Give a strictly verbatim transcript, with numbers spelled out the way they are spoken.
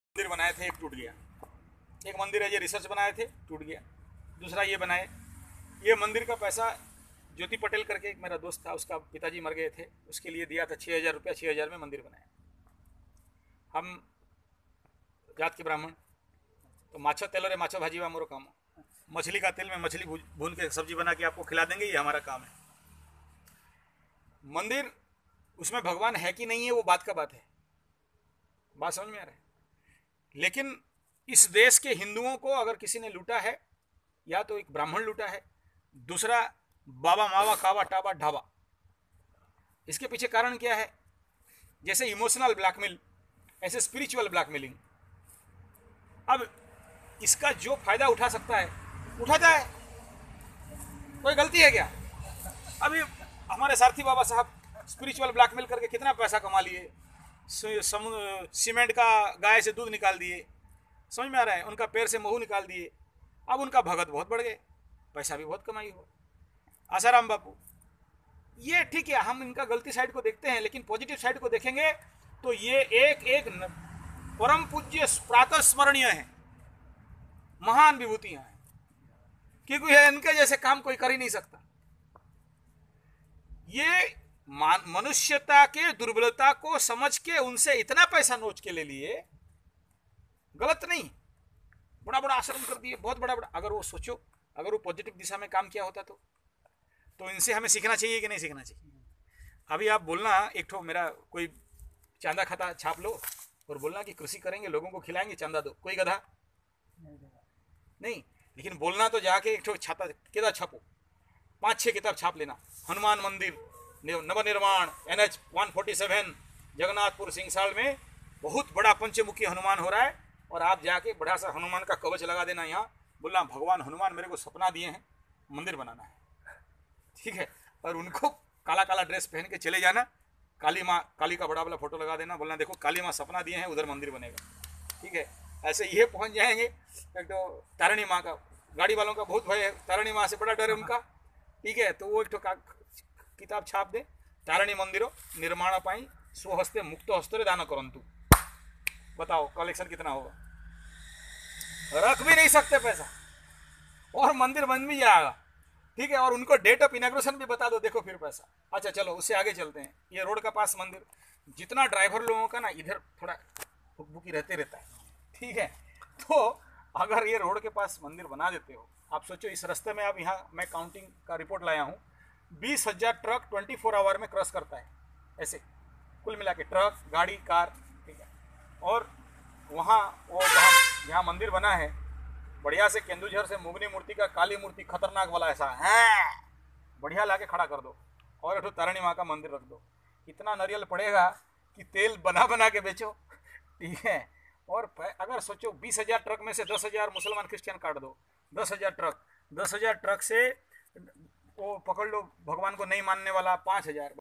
मंदिर बनाए थे, एक टूट गया। एक मंदिर है ये रिसर्च बनाए थे, टूट गया। दूसरा ये बनाए, ये मंदिर का पैसा ज्योति पटेल करके एक मेरा दोस्त था, उसका पिताजी मर गए थे, उसके लिए दिया था छः हज़ार रुपया। छः हज़ार में मंदिर बनाया। हम जात के ब्राह्मण, तो माछो तेलो रे माछो भाजी वा मोरो काम, मछली का तेल में मछली भून के सब्जी बना के आपको खिला देंगे, ये हमारा काम है। मंदिर उसमें भगवान है कि नहीं है वो बात का बात है, बात समझ में आ रहा है। लेकिन इस देश के हिंदुओं को अगर किसी ने लूटा है, या तो एक ब्राह्मण लूटा है, दूसरा बाबा मावा कावा टाबा ढाबा। इसके पीछे कारण क्या है? जैसे इमोशनल ब्लैकमेल, ऐसे स्पिरिचुअल ब्लैकमेलिंग। अब इसका जो फायदा उठा सकता है उठाता है, कोई गलती है क्या? अभी हमारे सारथी बाबा साहब स्पिरिचुअल ब्लैकमेल करके कितना पैसा कमा लिए, सीमेंट का गाय से दूध निकाल दिए, समझ में आ रहा है, उनका पैर से महू निकाल दिए। अब उनका भगत बहुत बढ़ गए, पैसा भी बहुत कमाई हो। आसाराम बापू, ये ठीक है, हम इनका गलती साइड को देखते हैं, लेकिन पॉजिटिव साइड को देखेंगे तो ये एक एक परम पूज्य प्रातः स्मरणीय है, महान विभूतियां हैं, क्योंकि इनके जैसे काम कोई कर ही नहीं सकता। ये मनुष्यता के दुर्बलता को समझ के उनसे इतना पैसा नोच के ले लिए, गलत नहीं, बड़ा बड़ा आश्रम कर दिए, बहुत बड़ा बड़ा। अगर वो सोचो, अगर वो पॉजिटिव दिशा में काम किया होता तो तो इनसे हमें सीखना चाहिए कि नहीं सीखना चाहिए? अभी आप बोलना, एक ठो मेरा कोई चांदा खाता छाप लो और बोलना कि कृषि करेंगे, लोगों को खिलाएंगे, चांदा दो, कोई गधा नहीं। लेकिन बोलना तो जाके एक ठो छाता किताब छापो, पाँच छः किताब छाप लेना, हनुमान मंदिर नवनिर्माण N H one forty seven Jagannathpur Singsad में बहुत बड़ा पंचमुखी हनुमान हो रहा है, और आप जाके बड़ा सा हनुमान का कवच लगा देना यहाँ, बोलना भगवान हनुमान मेरे को सपना दिए हैं मंदिर बनाना है, ठीक है। और उनको काला काला ड्रेस पहन के चले जाना, काली माँ, काली का बड़ा वाला फोटो लगा देना, बोलना देखो काली माँ सपना दिए हैं, उधर मंदिर बनेगा, ठीक है। ऐसे ये पहुँच जाएंगे। एक तो तारिणी माँ का, गाड़ी वालों का बहुत भय है, तारिणी माँ से बड़ा डर है उनका, ठीक है। तो वो एक तो किताब छाप दे, तारिणी मंदिरों निर्माण पाई स्वहस्ते मुक्त हस्तरे दान करंतु। बताओ कलेक्शन कितना होगा? रख भी नहीं सकते पैसा, और मंदिर बन भी जाएगा, ठीक है। और उनको डेट ऑफ इनॉग्रेशन भी बता दो, देखो फिर पैसा। अच्छा चलो उससे आगे चलते हैं। ये रोड का पास मंदिर, जितना ड्राइवर लोगों का ना इधर थोड़ा हुकबुकी रहते रहता है, ठीक है। तो अगर ये रोड के पास मंदिर बना देते हो, आप सोचो इस रास्ते में, आप यहाँ मैं काउंटिंग का रिपोर्ट लाया हूँ, बीस हजार ट्रक ट्वेंटी फोर आवर में क्रॉस करता है, ऐसे कुल मिला के ट्रक, गाड़ी, कार, ठीक है। और वहाँ वो जहाँ जहाँ मंदिर बना है, बढ़िया से केंदुझर से मुगनी मूर्ति का, काली मूर्ति खतरनाक वाला ऐसा है, बढ़िया ला के खड़ा कर दो, और एक तारिणी माँ का मंदिर रख दो। इतना नारियल पड़ेगा कि तेल बना बना के बेचो, ठीक है। और अगर सोचो बीस हजार ट्रक में से दस हजार मुसलमान क्रिश्चियन काट दो, दस हजार ट्रक, दस हजार ट्रक से वो पकड़ लो भगवान को नहीं मानने वाला पाँच हजार